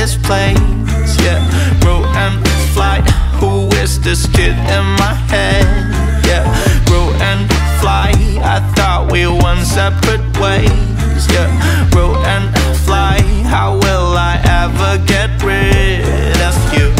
this place. Yeah, grow and fly. Who is this kid in my head? Yeah, grow and fly. I thought we went separate ways. Yeah, grow and fly. How will I ever get rid of you?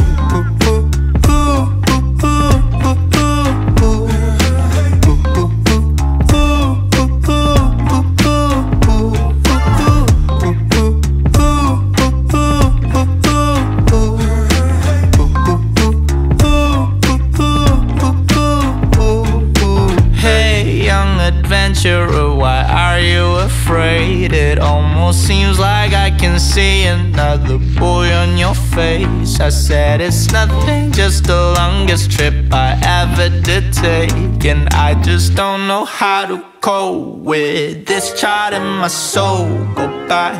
Why are you afraid? It almost seems like I can see another boy on your face. I said it's nothing, just the longest trip I ever did take, and I just don't know how to cope with this child in my soul. Go back.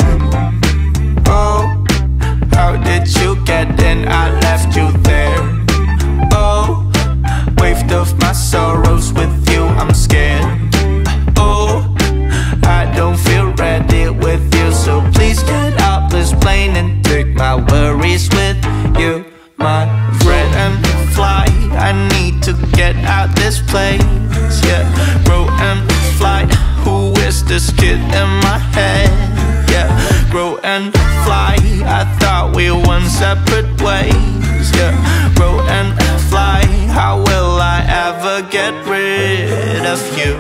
Oh, how did you get in? I left you there. Oh, waved off my sorrows with you, I'm scared. Oh, I don't feel ready with you, so please get out this plane and take my worries with you, my friend, and fly. I need to get out this place. Yeah, grow and fly. Who is this kid in my head? Yeah, grow and fly. I thought we went separate ways. Yeah, grow and fly. How will I ever get rid of you?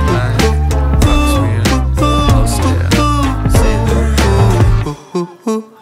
Ooh.